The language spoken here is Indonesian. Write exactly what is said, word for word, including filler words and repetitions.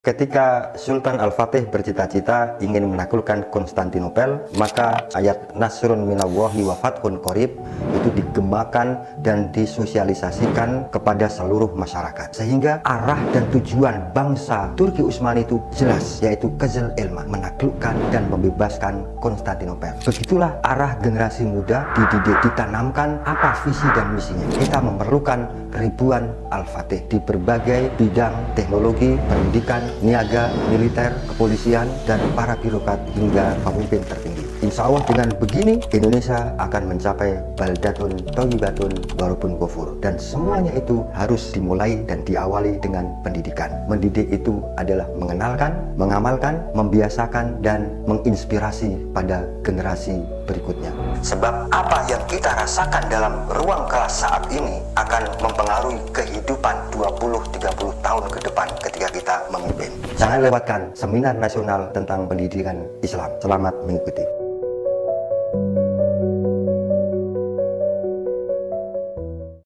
Ketika Sultan Al-Fatih bercita-cita ingin menaklukkan Konstantinopel, maka ayat Nasrun minallahi wa fathun qorib itu digemakan dan disosialisasikan kepada seluruh masyarakat, sehingga arah dan tujuan bangsa Turki Utsmani itu jelas, yaitu Kızıl Elma, menaklukkan dan membebaskan Konstantinopel. Begitulah arah generasi muda dididik, ditanamkan apa visi dan misinya. Kita memerlukan ribuan Al-Fatih di berbagai bidang teknologi, pendidikan, niaga, militer, kepolisian, dan para birokrat hingga pemimpin tertinggi. Insya Allah dengan begini Indonesia akan mencapai baldatun thayyibatun warabun ghafur, dan semuanya itu harus dimulai dan diawali dengan pendidikan. Mendidik itu adalah mengenalkan, mengamalkan, membiasakan, dan menginspirasi pada generasi berikutnya. Sebab apa yang kita rasakan dalam ruang kelas saat ini akan mempengaruhi kehidupan dua puluh sampai tiga puluh tahun ke depan ketika kita memimpin. Jangan lewatkan seminar nasional tentang pendidikan Islam. Selamat mengikuti.